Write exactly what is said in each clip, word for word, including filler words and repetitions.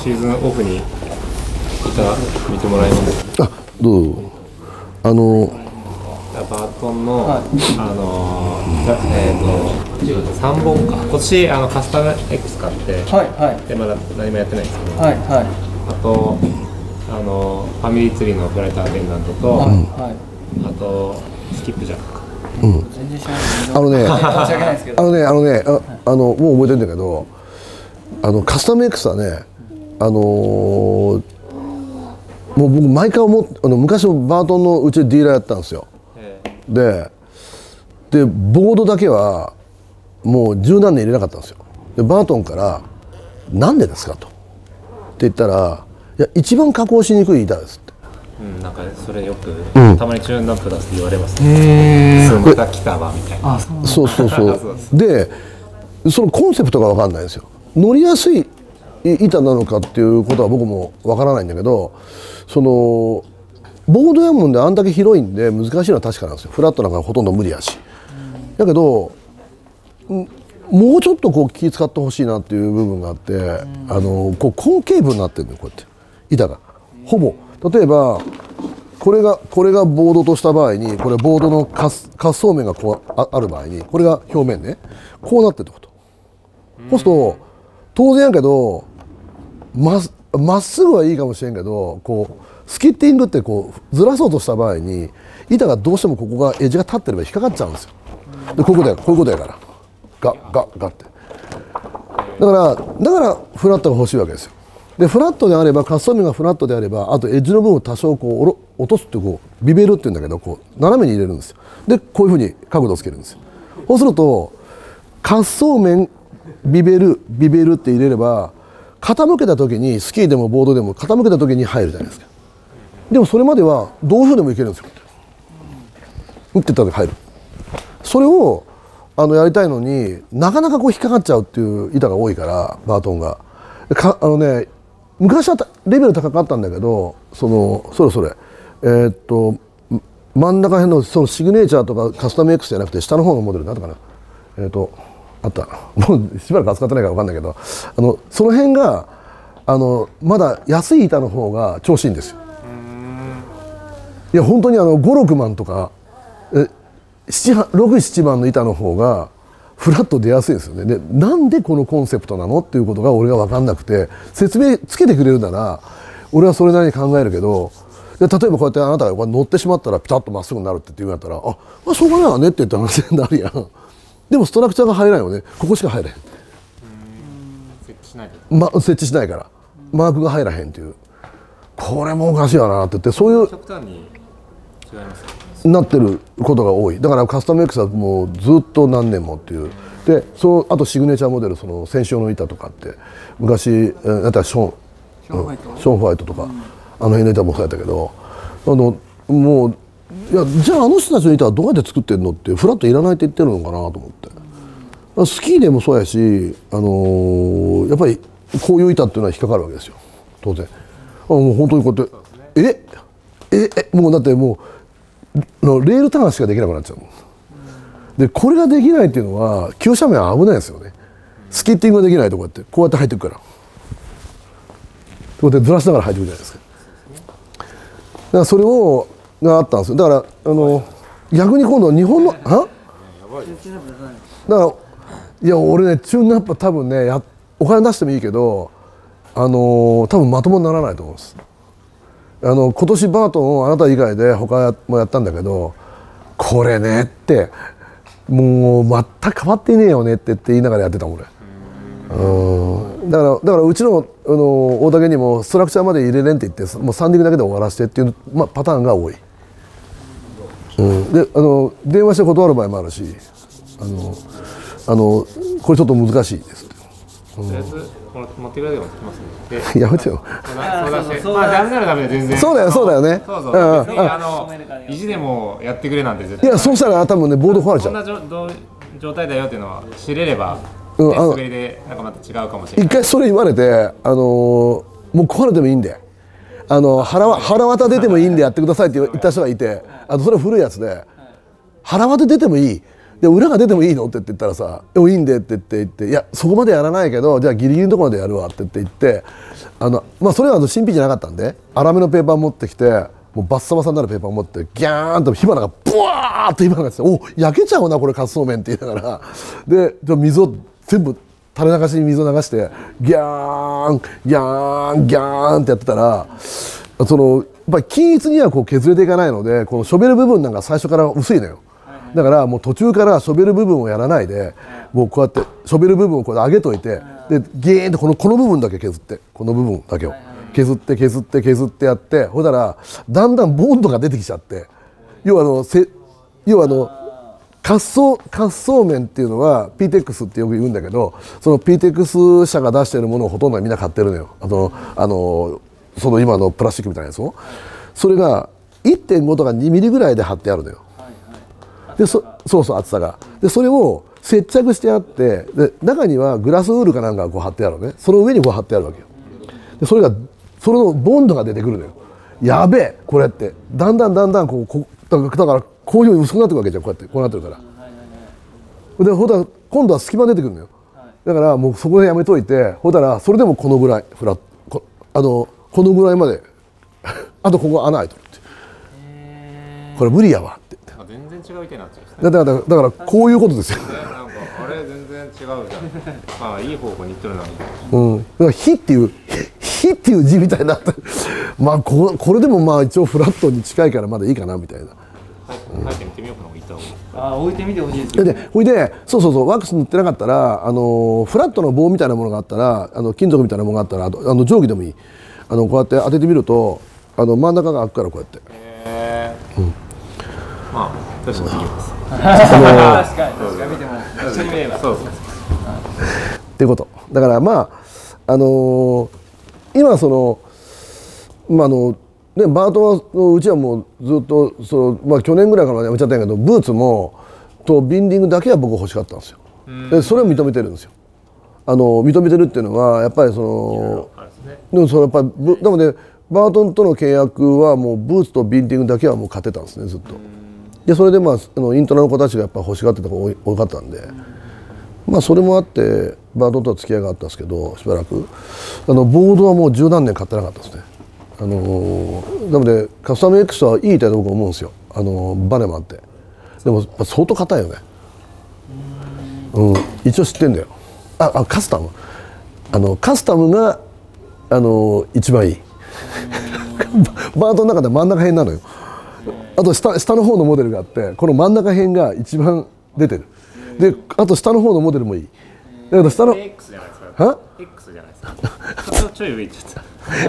シーズンオフに板見てもらいます。 あ、どうぞ。あのバートンの、はい、あのえー、とさんぼんか今年あのカスタム X 買って、はいはい、でまだ何もやってないんですけど、はいはい、あとあのファミリーツリーのフライトアテンダントと、はいはい、あとスキップジャックか、うん、全然知らない。あのねあのねあのねああのもう覚えてるんだけど、あのカスタム X はね、あのー、もう僕毎回思っあの昔のバートンのうちでディーラーやったんですよ。で, でボードだけはもう十何年入れなかったんですよ。でバートンから「なんでですか?」とって言ったら「いや一番加工しにくい板です」って、 うん、なんかそれよく、うん、たまにチューンナップ出すって言われますね。そまた来たわみたいな。 そうそうそうでそのコンセプトが分かんないんですよ。乗りやすい板なのかっていうことは僕も分からないんだけど、そのボードやもんであんだけ広いんで難しいのは確かなんですよ。フラットなんかほとんど無理やし、うん、だけどもうちょっとこう気使ってほしいなっていう部分があって、うん、あのこうコンケーブになってるんだよ、こうやって板がほぼ。例えばこれがこれがボードとした場合に、これボードの滑走面がこう あ, ある場合にこれが表面ね、こうなってるってこと、うん、そうすると当然やけどままっすぐはいいかもしれんけど、こうスキッティングってこうずらそうとした場合に板がどうしてもここがエッジが立ってれば引っかかっちゃうんですよ。でこういうことやこういうことやからガッガッガッってだからだからフラットが欲しいわけですよ。でフラットであれば滑走面がフラットであれば、あとエッジの部分を多少こうおろ落とすってこうビベルっていうんだけど、こう斜めに入れるんですよ。でこういうふうに角度をつけるんですよ。そうすると滑走面ビベルビベルって入れれば傾けた時にスキーでもボードでも傾けた時に入るじゃないですか。でもそれまではどういうふうでもいけるんですよ。打ってった時入る。それをあのやりたいのになかなかこう引っかかっちゃうっていう板が多いから、バートンがかあのね昔はレベル高かったんだけど、そのそれそれえー、っと真ん中辺のそのシグネチャーとかカスタム X じゃなくて下の方のモデルなんとかな、えー、っとあったもうしばらく扱ってないから分かんないけど、あのその辺があのまだ安い板の方が調子いいんですよ。いや本当にあのご、ろくまんとかろく、ななまんの板の方がフラット出やすいんですよね。でなんでこのコンセプトなのっていうことが俺が分かんなくて、説明つけてくれるなら俺はそれなりに考えるけど、で例えばこうやってあなたが乗ってしまったらピタッとまっすぐになるって言うんやったら、あ、まあ、しょうがないわねって言った話になるやん。でもストラクチャーが入らないよね。ここしか入らへん。 設置しないと、 ま、設置しないからマークが入らへんっていう、これもおかしいわなって言って、そういう極端に違いますかなってることが多い。だからカスタム X はもうずっと何年もっていう。でそのあとシグネチャーモデル、その戦勝の板とかって昔だったらショーンショーンホワイトとか、うん、あの辺の板もそうやったけど、あのもういやじゃああの人たちの板はどうやって作ってるのってフラットいらないって言ってるのかなと思って、うん、スキーでもそうやし、あのー、やっぱりこういう板っていうのは引っかかるわけですよ当然。あもう本当にこうやって、えええもうだってもうのレールターンしかできなくなっちゃう。でこれができないっていうのは急斜面は危ないですよね。スキッティングができないとこうやってこうやって入っていくから、こうやってずらしながら入っていくじゃないですか。だからそれをがあったんですよ。だからあの逆に今度日本のあだからいや俺ねチューンナップ多分ねやお金出してもいいけど、あの多分まともにならないと思うんです。あの今年バートンをあなた以外で他もやったんだけど、これねってもう全く変わっていねえよねって言って言いながらやってたもん俺。うんだからだからうちのあの大竹にもストラクチャーまで入れれんって言ってもうサンディングだけで終わらせてっていう、まあ、パターンが多い。うん、であの電話して断る場合もあるし、あのあのこれちょっと難しいですって。 とりあえず持ってくれでもできますね。 やめてよ。 そうだし、まあダメならダメで全然。 そうだよそうだよね。 そうそう。別にあの意地でもやってくれなんて絶対。 いやそうしたら多分ねボード壊れちゃう。 こんな状態だよっていうのは知れれば、うん、滑りでなんかまた違うかもしれない。 一回それ言われて、あのもう壊れてもいいんで、あの腹腹渡出てもいいんでやってくださいって言った人がいて、あとそれ古いやつで腹渡出てもいい。 で裏が出てもいいのって言ったらさ「いいんで」って言って言って「いやそこまでやらないけどじゃあギリギリのところまでやるわ」って言って言ってあのまあそれはあの新品じゃなかったんで粗めのペーパー持ってきてもうバッサバサになるペーパー持ってギャーンと火花がブワーッと火花がして「お焼けちゃうなこれ滑走面」って言いながらでじゃあ水を全部垂れ流しに水を流してギャーンギャーンギャーンってやってたらそのやっぱり均一にはこう削れていかないのでこのショベル部分なんか最初から薄いのよ。だからもう途中からショベル部分をやらないでもうこうやってショベル部分をこう上げといてでゲーンとこのこの部分だけ削ってこの部分だけを削って削って削ってやってほんだらだんだんボンドが出てきちゃって要はあのせ要はあの滑走滑走面っていうのは ピーテックス ってよく言うんだけどその ピーテックス 社が出しているものをほとんどみんな買ってるのよ。あのあのその今のプラスチックみたいなやつをそれが いってんご とかにミリぐらいで貼ってあるのよ。でそそうそう厚さがでそれを接着してあってで中にはグラスウールかなんかがこう貼ってあるのねその上にこう貼ってあるわけよ。でそれがそれのボンドが出てくるのよ。やべえこれってだんだんだんだんこうこだからこういうふうに薄くなってくるわけじゃんこうやってこうなってるから。でほだ今度は隙間出てくるのよ。だからもうそこでやめといてほだらそれでもこのぐらいフラッこあのこのぐらいまであとここ穴開いてるってこれ無理やわって。 全然違う意見になっちゃう。 だからだからこういうことですよ。 なんかあれ全然違うじゃん。まあいい方向に行ってるなみたいな。うん。だから火っていう火っていう字みたいになってまあここれでもまあ一応フラットに近いからまだいいかなみたいな。 書いてみてみようかな。置いた方がいい。 あ置いてみてほしいですけど、ね。 でほいでそうそうそうワックス塗ってなかったらあのフラットの棒みたいなものがあったらあの金属みたいなものがあったらあの定規でもいいあのこうやって当ててみるとあの真ん中が開くからこうやって。へー。うん。 まあ確かに見えます。 確かに確かに見ても一緒に見えます。そうそうそう。 っていうことだからまああのー、今そのまああのねバートのうちはもうずっとそのまあ去年ぐらいからやめちゃったんやけどブーツもとビンディングだけは僕欲しかったんですよ。でそれを認めてるんですよ。あの認めてるっていうのはやっぱりそのでもそのやっぱりでもねバートンとの契約はもうブーツとビンディングだけはもう買ってたんですねずっと。でそれでまああのイントラの子たちがやっぱ欲しがってた子が多かったんでまあそれもあってバートンとは付き合いがあったんですけどしばらくあのボードはもう十何年買ってなかったですね。あのなのでカスタム X はいいと僕思うんですよ。あのバネもあってでも相当硬いよね。うん一応知ってんだよ。ああカスタムあのカスタムがあの一番いいバートの中で真ん中辺なのよ。あと 下, 下の方のモデルがあってこの真ん中辺が一番出てる。であと下の方のモデルもいい。だけど下の X じゃないですか。は X じゃないですか。ちょい上行っちゃった。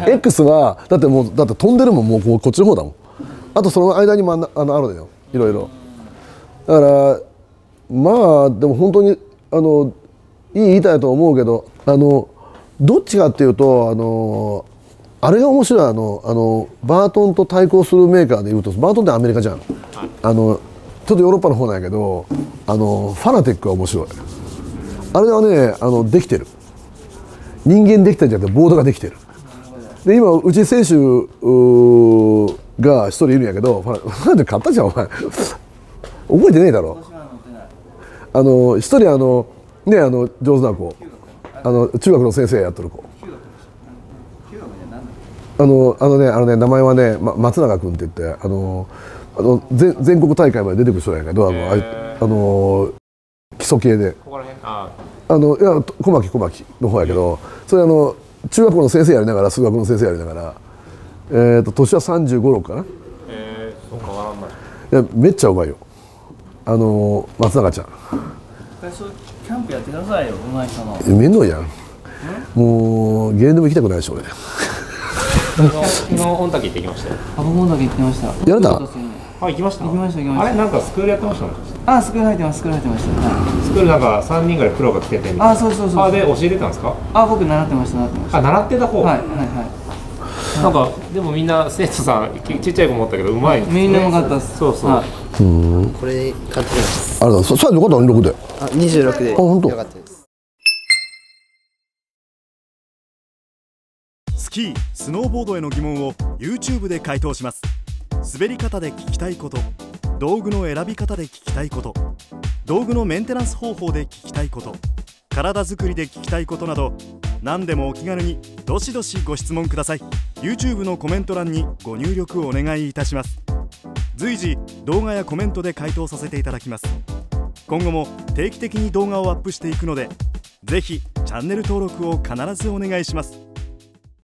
X はだってもうだって飛んでるもんもうこっちの方だもん。あとその間に真ん中あのあるのよいろいろ。だからまあでも本当にあのいい板やと思うけどあのどっちかっていうとあのあれが面白いあのあのバートンと対抗するメーカーでいうとバートンってアメリカじゃん。あのちょっとヨーロッパの方なんやけどあのファナテックは面白い。あれはねあのできてる人間できたんじゃなくてボードができてる。で今うち選手が一人いるんやけどファナテック買ったじゃんお前覚えてねえだろ。あの一人あのねあの上手な子あの中学の先生やってる子あのあのねあのね名前はね、ま、松永君って言ってあのあの 全, 全国大会まで出てくる人やけどあのあの基礎系であのいや小牧小牧の方やけどそれあの中学校の先生やりながら数学の先生やりながらえーと年はさんじゅうご、ろくかな。 えー、そう変わらない。 いやめっちゃうまいよあの松永ちゃん。 キャンプやってくださいよ上手い人の。 面倒やんもうゲームでも行きたくないでしょ俺。 昨日御嶽行ってきましたよ。 あ僕御嶽行ってました。 やれた？ あ行きました。 行きました行きました。 あれなんかスクールやってましたね。 あスクール入ってますスクール入ってました。はい、スクールなんかさんにんぐらいプロが来ててみたいな。 あそうそうそう。 あで教えてたんですか？ あ僕習ってました習ってました。 あ習ってた方。 はいはいはい。 なんかでもみんな生徒さんちっちゃい子もおったけどうまい、ね。 みんなうまかったです。 そうそう。 うんこれ買ってきます。 あれだサイズよかったにじゅうろくで。 あにじゅうろくで。あ本当。 よかったです。 スキー、スノーボードへの疑問を YouTube で回答します。滑り方で聞きたいこと、道具の選び方で聞きたいこと、 道具のメンテナンス方法で聞きたいこと、体作りで聞きたいことなど、何でもお気軽にどしどしご質問ください。 YouTube のコメント欄にご入力お願いいたします。随時動画やコメントで回答させていただきます。今後も定期的に動画をアップしていくので、ぜひチャンネル登録を必ずお願いします。